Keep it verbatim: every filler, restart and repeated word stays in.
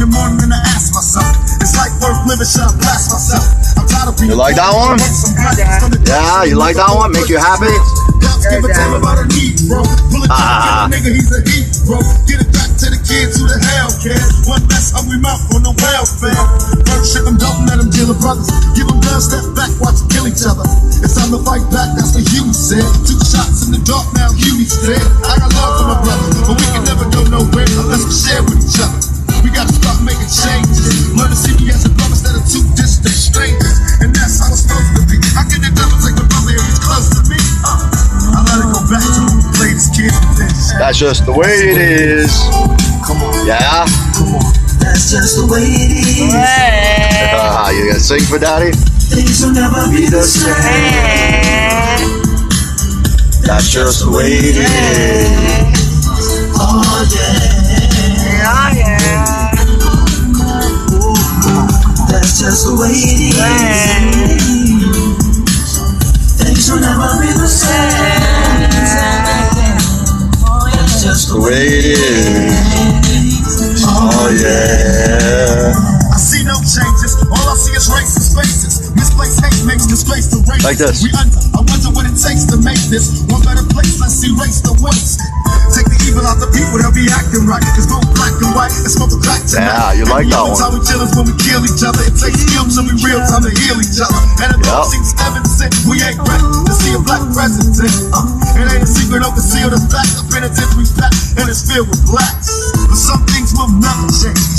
the morning and I ask myself, it's like worth living, should I blast myself? I'm tired of being. You like that one? Yeah, you like that one? Make you happy? Ah. Nigga, he's a hero. Get it back to the kids who the hell care. One less hungry mouth on the welfare. First ship them, don't let them deal with brothers. Give them guns, step back, watch them kill each other. It's time to fight back, that's what Huey said. Two shots in the dark, now Huey's dead. I got love for my brother, but we can never go nowhere unless we share with each other. We gotta start making changes. Learn to see me as a brother instead of two distant strangers. And that's how it's supposed to be. I get the devil take the brother if he's close to me. Uh, I let it go back to play this kid. That's just the way it is. Come on. Yeah? Come on. That's just the way it is. Uh, you gonna sing for daddy? Things will never be the same. That's just the way it is. Oh yeah. Yeah, yeah. That's just the way it is. Things will never be the same. That's just The way it is. Oh yeah. I see no changes. All I see is racist faces. Misplaced hate makes disgrace to race. Like this. We under. I wonder what it takes to make this one better place. Let's erase the waste. Take the evil out the people, they'll be acting right. It's both black and white, and smoke the black tonight. Yeah, you like that one. Time we chillin' when we kill each other. It takes skill to be real time to heal each other. And it all Yep. seems evident we ain't ready to see a black president. Uh, it ain't a secret, don't conceal the fact. The penitentiary's packed and it's filled with blacks. But some things will never change.